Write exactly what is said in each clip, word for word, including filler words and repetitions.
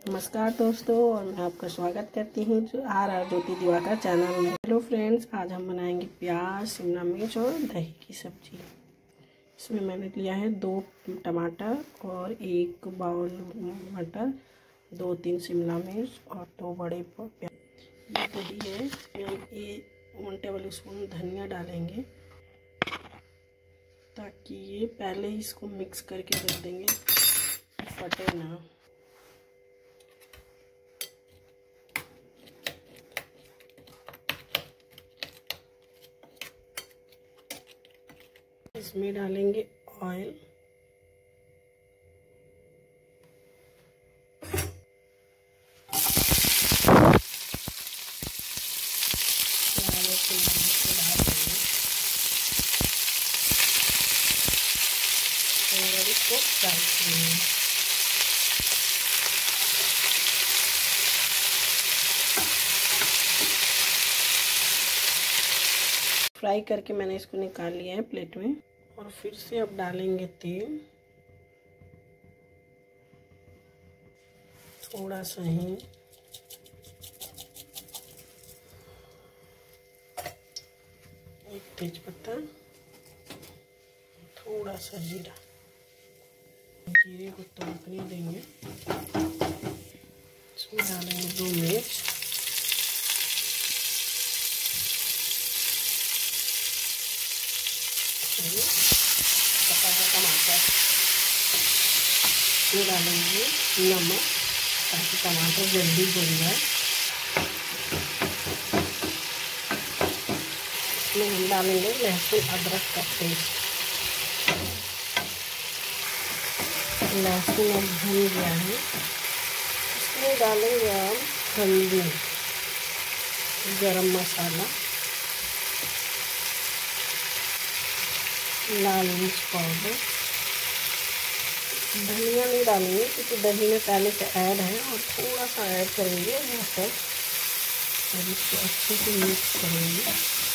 नमस्कार दोस्तों, और मैं आपका स्वागत करती हूँ जो R R Jyoti Diwakar channel में। हेलो फ्रेंड्स, आज हम बनाएंगे प्याज, शिमला मिर्च और दही की सब्जी। इसमें मैंने लिया है दो टमाटर और एक बाउल मटर, दो तीन शिमला मिर्च और दो बड़े प्याज। ये दही है, इसमें हम एक वन टेबल स्पून धनिया डालेंगे ताकि ये पहले ही इसको मिक्स करके रख देंगे, फटे ना। इसमें डालेंगे ऑयल, और इसको फ्राई करेंगे। फ्राई करके मैंने इसको निकाल लिया है प्लेट में, और फिर से अब डालेंगे तेल, थोड़ा सा ही, एक तेज पत्ता, थोड़ा सा जीरा। जीरे को तड़कने देंगे। इसमें डालेंगे दो मिर्च, पका हुआ टमाटर, इसमें डालेंगे नमक ताकि टमाटर जल्दी गल जाए। इसमें हम डालेंगे लहसुन अदरक का पेस्ट। लहसुन अब भून गया है, इसमें डालेंगे अब हल्दी, गरम मसाला, लाल मिर्च पाउडर। धनिया नहीं डालेंगे क्योंकि दही में पहले से ऐड है, और थोड़ा सा ऐड करेंगे मटर, और इसको अच्छे से मिक्स करेंगे।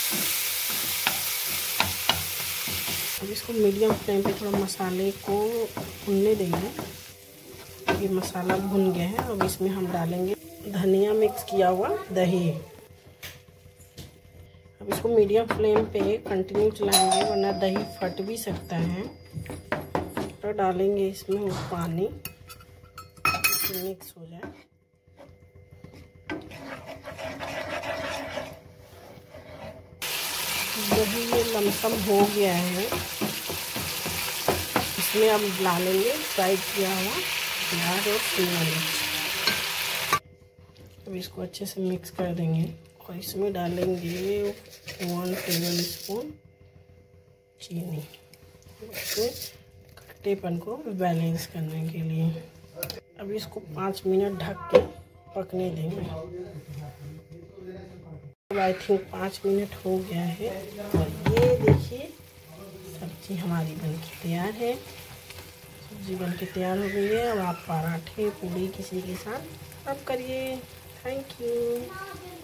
अब इसको मीडियम फ्लेम पे थोड़ा मसाले को भुनने देंगे। ये मसाला भुन गया है, अब इसमें हम डालेंगे धनिया मिक्स किया हुआ दही। अब इसको मीडियम फ्लेम पे कंटिन्यू चलाएंगे, वरना दही फट भी सकता है। तो डालेंगे इसमें वो पानी, इसमें मिक्स हो जाए। दही ये लमसम हो गया है, इसमें अब डालेंगे फ्राई किया हुआ प्याज और शिमला मिर्च। अब इसको अच्छे से मिक्स कर देंगे, और इसमें डालेंगे वन टेबल स्पून चीनी, इसमें खट्टेपन को बैलेंस करने के लिए। अब इसको पाँच मिनट ढक के पकने देंगे। अब आई थिंक पाँच मिनट हो गया है, और ये देखिए सब्जी हमारी बनके तैयार है। सब्जी बनके तैयार हो गई है। अब आप पराठे पूड़ी किसी के साथ अब करिए। Thank you.